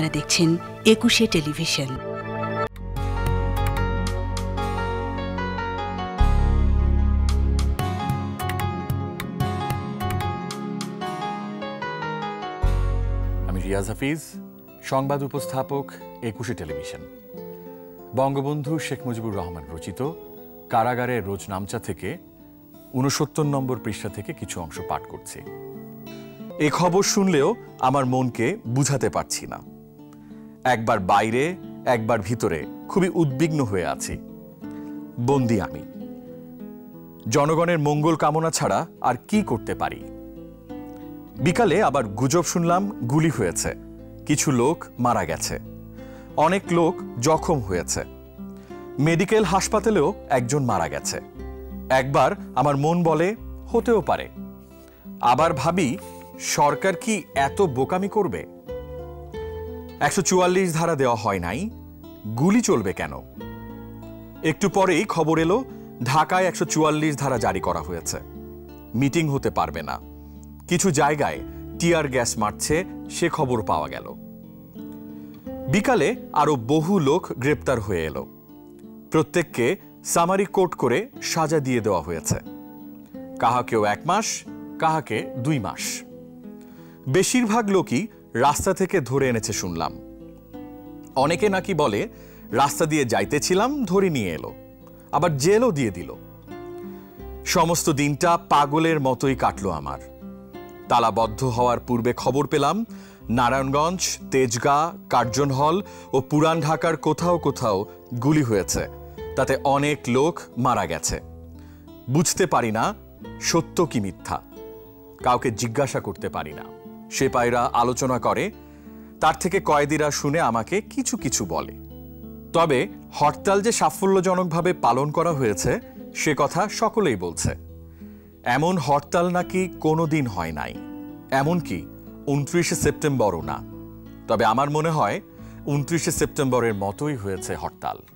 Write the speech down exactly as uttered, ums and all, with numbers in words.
আপনারা দেখছেন একুশে টেলিভিশন। আমি রিয়াজ হাফিজ, সংবাদ উপস্থাপক, একুশে টেলিভিশন। বঙ্গবন্ধু শেখ মুজিবুর রহমান রচিত কারাগারের রোজনামচা থেকে ঊনসত্তর নম্বর পৃষ্ঠা থেকে কিছু অংশ পাঠ করছি। এ খবর শুনলেও আমার মনকে বুঝাতে পারছি না। একবার বাইরে একবার ভিতরে খুবই উদ্বিগ্ন হয়ে আছি। বন্দী আমি, জনগণের মঙ্গল কামনা ছাড়া আর কি করতে পারি? বিকালে আবার গুজব শুনলাম গুলি হয়েছে, কিছু লোক মারা গেছে, অনেক লোক জখম হয়েছে, মেডিকেল হাসপাতালেও একজন মারা গেছে। একবার আমার মন বলে হতেও পারে, আবার ভাবি সরকার কি এত বোকামি করবে? একশো চুয়াল্লিশ ধারা দেওয়া হয় নাই, গুলি চলবে কেন? একটু পরেই খবর এলো ঢাকায় একশো চুয়াল্লিশ ধারা জারি করা হয়েছে, মিটিং হতে পারবে না, কিছু জায়গায় টিয়ার গ্যাস মারছে, সে খবর পাওয়া গেল। বিকালে আরো বহু লোক গ্রেপ্তার হয়ে এলো, প্রত্যেককে সামারি কোর্ট করে সাজা দিয়ে দেওয়া হয়েছে, কাহাকেও এক মাস, কাহাকে দুই মাস। বেশিরভাগ লোকই রাস্তা থেকে ধরে এনেছে শুনলাম। অনেকে নাকি বলে রাস্তা দিয়ে যাইতেছিলাম, ধরে নিয়ে এলো, আবার জেলও দিয়ে দিল। সমস্ত দিনটা পাগলের মতোই কাটলো আমার। তালাবদ্ধ হওয়ার পূর্বে খবর পেলাম নারায়ণগঞ্জ, তেজগাঁ, কার্জন হল ও পুরান ঢাকার কোথাও কোথাও গুলি হয়েছে, তাতে অনেক লোক মারা গেছে। বুঝতে পারি না সত্য কি মিথ্যা, কাউকে জিজ্ঞাসা করতে পারি না। সেপাইরা আলোচনা করে, তার থেকে কয়েদিরা শুনে আমাকে কিছু কিছু বলে। তবে হরতাল যে সাফল্যজনকভাবে পালন করা হয়েছে সে কথা সকলেই বলছে। এমন হরতাল নাকি কোনোদিন হয় নাই, এমনকি উনত্রিশে সেপ্টেম্বরও না। তবে আমার মনে হয় উনত্রিশে সেপ্টেম্বরের মতোই হয়েছে হরতাল।